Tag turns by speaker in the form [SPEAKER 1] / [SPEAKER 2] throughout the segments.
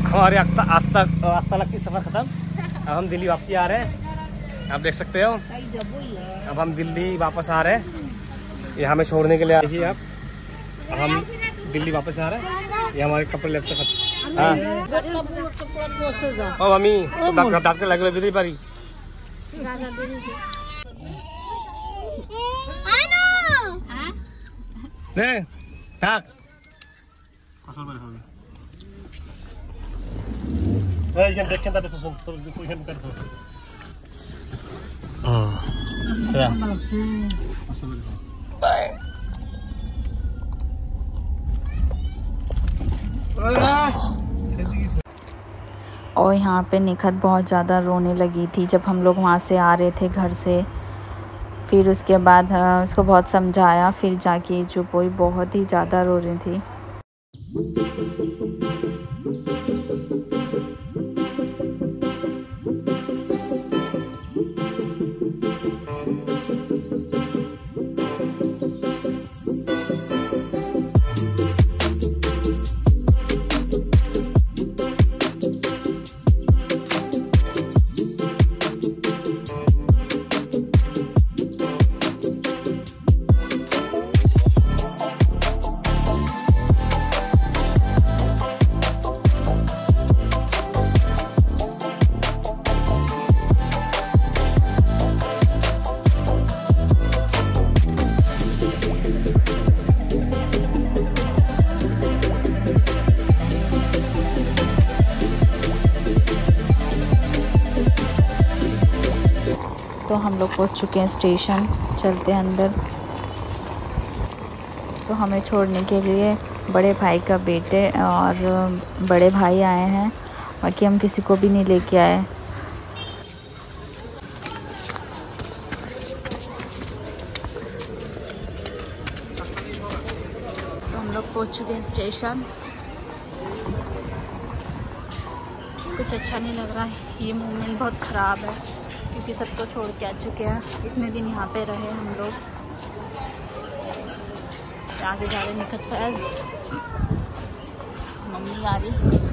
[SPEAKER 1] हमारे आज तक की सफ़र ख़त्म। अब हम दिल्ली वापसी आ रहे हैं, आप देख सकते हो। अब हम दिल्ली वापस आ रहे हैं, ये हमें छोड़ने के लिए देखिए आप। अब हम दिल्ली वापस आ रहे हैं, ये हमारे कपड़े लेते हैं। हाँ ओ मम्मी तो दांत के लगे भी पारी नहीं ठाक देखें
[SPEAKER 2] और यहाँ पे निखत बहुत ज़्यादा रोने लगी थी जब हम लोग वहाँ से आ रहे थे घर से। फिर उसके बाद उसको बहुत समझाया, फिर जाके चुप हुई, बहुत ही ज़्यादा रो रही थी। तो हम लोग पहुंच चुके हैं स्टेशन, चलते हैं अंदर। तो हमें छोड़ने के लिए बड़े भाई का बेटे और बड़े भाई आए हैं, बाकी हम किसी को भी नहीं लेके आए। तो हम लोग पहुंच चुके हैं स्टेशन। कुछ अच्छा नहीं लग रहा है, ये मोमेंट बहुत ख़राब है क्योंकि सबको छोड़ के आ चुके हैं। इतने दिन यहाँ पे रहे हम लोग। आगे जा रहे निखत फैज, मम्मी आ रही।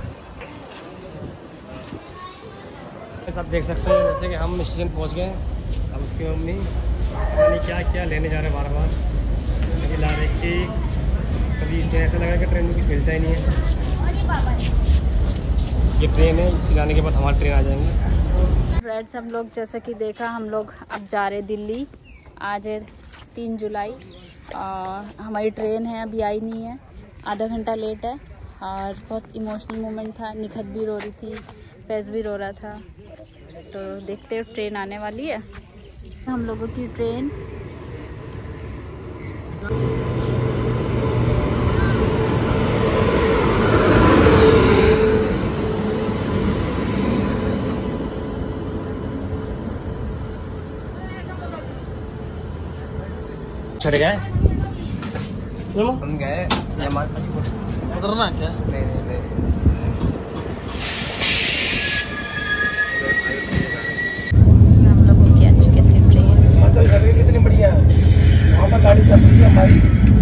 [SPEAKER 1] आप देख सकते हैं जैसे कि हम स्टेशन पहुँच गए। अब उसकी मम्मी यानी क्या क्या लेने जा रहे हैं, बार बार कभी ला रहे केक, कभी इसे ऐसा लगा कि ट्रेन में कुछ मिलता ही नहीं है। ये ट्रेन है, इसे जाने के बाद हमारी ट्रेन आ जाएंगे।
[SPEAKER 2] फ्रेंड्स हम लोग जैसा कि देखा, हम लोग अब जा रहे दिल्ली। आज है 3 जुलाई और हमारी ट्रेन है अभी आई नहीं है, आधा घंटा लेट है। और बहुत इमोशनल मोमेंट था, निखत भी रो रही थी, फैज़ भी रो रहा था। तो देखते हैं ट्रेन आने वाली है। हम लोगों की ट्रेन
[SPEAKER 1] चढ़ गए, हम गए उतरना क्या? नहीं
[SPEAKER 2] हम लोगों की आ चुके थे ट्रेन।
[SPEAKER 1] कितनी बढ़िया वहाँ पर गाड़ी चल रही है हमारी।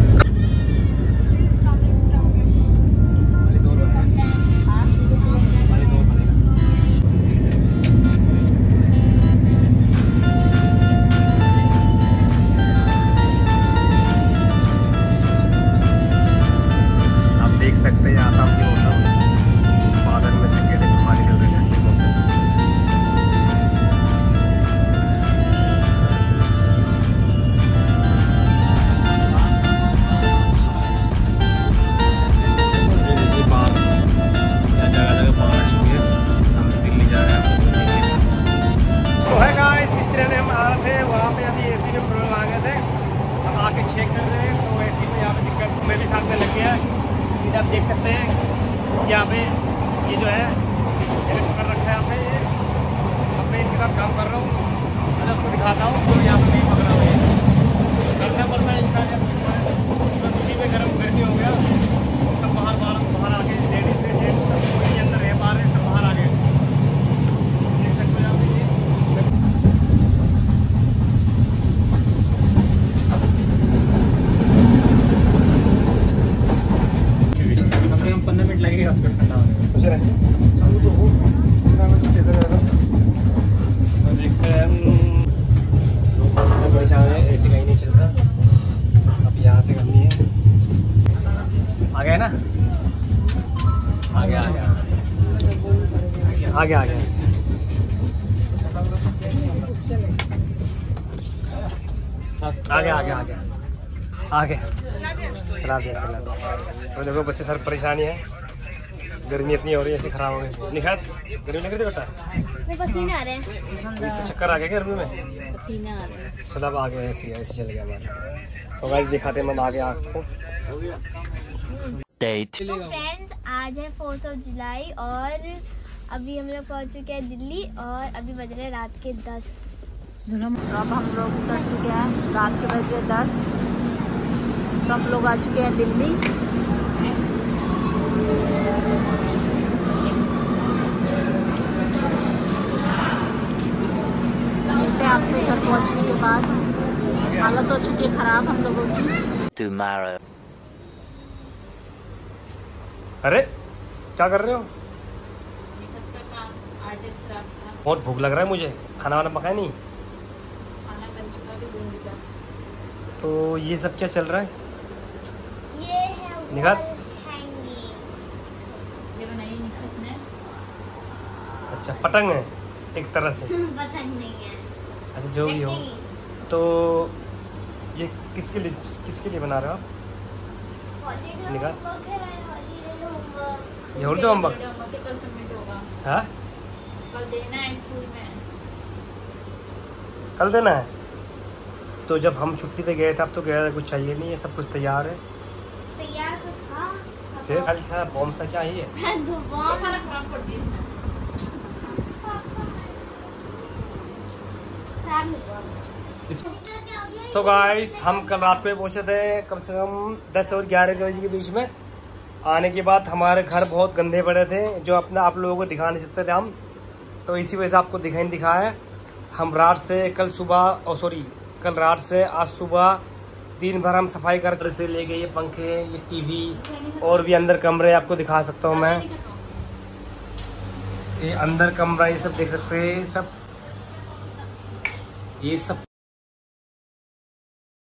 [SPEAKER 1] आप देख सकते हैं यहाँ पे ये जो है मैंने कर रखा है यहाँ पे, ये अब मैं इनके साथ काम कर रहा हूँ, मैं आपको दिखाता हूँ। तो यहाँ पे पकड़ा हुआ है, करना पड़ता है इंसान। दिल्ली में गर्मी हो गया, सब बाहर आ गए, लेडीज से जेंट्स सब कोई अंदर रह पा रहे, सब बाहर आ गए। देख सकते हो आप ये हम 15 मिनट लगेगा उसको ठंडा होने में। देखते हैं परेशान है, ऐसे कहीं नहीं चल रहा। अब यहाँ से करनी है। आ गया ना, आ गया आ गया आ गया आ गया। आ गया आ गया आ गया आ गया, चला दिया चला दिया। तो देखो बच्चे सर परेशानी है, गर्मी इतनी हो रही है, ऐसे खराब हो गई। निखात गर्मी लग रही थी बेटा,
[SPEAKER 2] पसीने आ रहे हैं,
[SPEAKER 1] इससे चक्कर आ गया गर्मी में।
[SPEAKER 2] पसीने आ रहे हैं।
[SPEAKER 1] चलो अब आ गया, ऐसे ऐसे चल गया हमारा। सो गाइस दिखाते हैं, आ गया आपको।
[SPEAKER 3] तो फ्रेंड्स आज है 4 जुलाई और अभी हम लोग पहुंच चुके हैं दिल्ली और अभी बज रहे रात के 10।
[SPEAKER 2] अब हम लोग उतर चुके हैं, रात के बजे 10। तो हम लोग आ चुके हैं दिल्ली। मिलते हैं आपसे घर पहुंचने के बाद। हालत हो चुकी है खराब हम लोगों की।
[SPEAKER 1] अरे क्या कर रहे हो? बहुत भूख लग रहा है मुझे, खाना वाना पकाया नहीं। तो ये सब क्या चल रहा है?
[SPEAKER 3] ये है
[SPEAKER 1] निखात?
[SPEAKER 3] हैंगिंग।
[SPEAKER 1] अच्छा पतंग है एक तरह से।
[SPEAKER 3] पता नहीं है।
[SPEAKER 1] अच्छा जो भी हो। तो ये किसके लिए बना रहे हो आप? निखात? ये हॉलीडे होमवर्क
[SPEAKER 2] कल सबमिट होगा।
[SPEAKER 1] हाँ
[SPEAKER 2] कल देना है स्कूल में।
[SPEAKER 1] कल देना है। तो जब हम छुट्टी पे गए थे अब तो गया था, कुछ चाहिए नहीं है, सब कुछ तैयार है।
[SPEAKER 3] तैयार तो था।
[SPEAKER 1] फिर खाली सा बॉम्ब सा क्या ही है?
[SPEAKER 2] सारा खराब कर दिया इसने।
[SPEAKER 1] सो गाइस हम कल रात को पहुंचे थे कम से कम 10 और 11 बजे के बीच में। आने के बाद हमारे घर बहुत गंदे पड़े थे, जो अपना आप लोगों को दिखा नहीं सकते थे हम, तो इसी वजह से आपको दिखाई नहीं दिखाया। हम रात से कल रात से आज सुबह दिन भर हम सफाई कर से ले गए। ये पंखे, ये टीवी और भी अंदर कमरे आपको दिखा सकता हूँ मैं। ये अंदर कमरा, ये सब देख सकते हैं, ये सब